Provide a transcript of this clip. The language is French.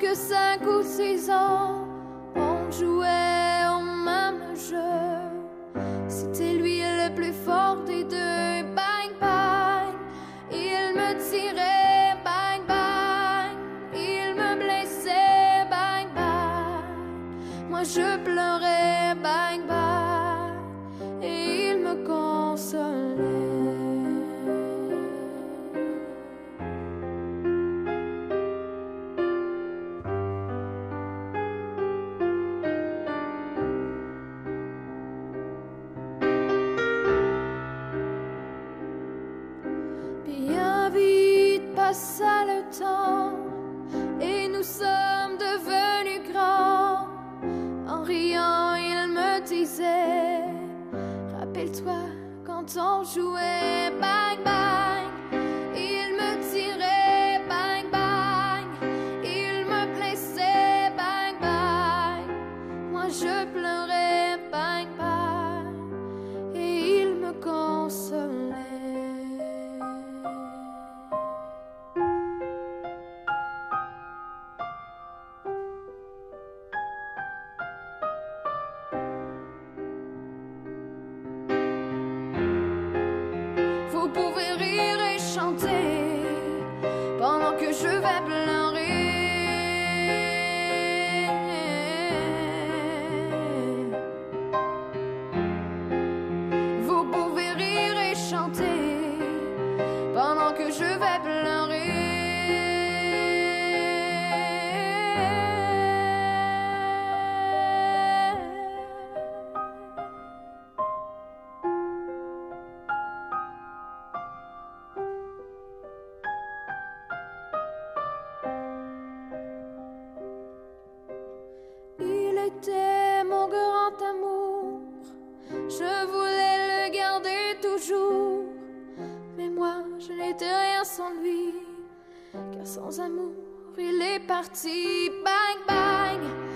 que 5 ou 6 ans, on jouait au même jeu. C'était lui le plus fort des deux. Bang, bang, il me tirait. Bang, bang, il me blessait. Bang, bang, moi je pleurais. Bang, bang, et il me consolait. Bien vite passa le temps et nous sommes devenus grands. En riant, il me disait: rappelle-toi quand on jouait. Bang, bang, il me tirait. Bang, bang, il me blessait. Bang, bang, moi je pleurais. Bang, bang, et il me consolait. Vous pouvez rire et chanter pendant que je vais pleurer. Vous pouvez rire et chanter pendant que je vais pleurer. Il était mon grand amour, je voulais le garder toujours. Mais moi, je n'étais rien sans lui, car sans amour, il est parti. Bang, bang,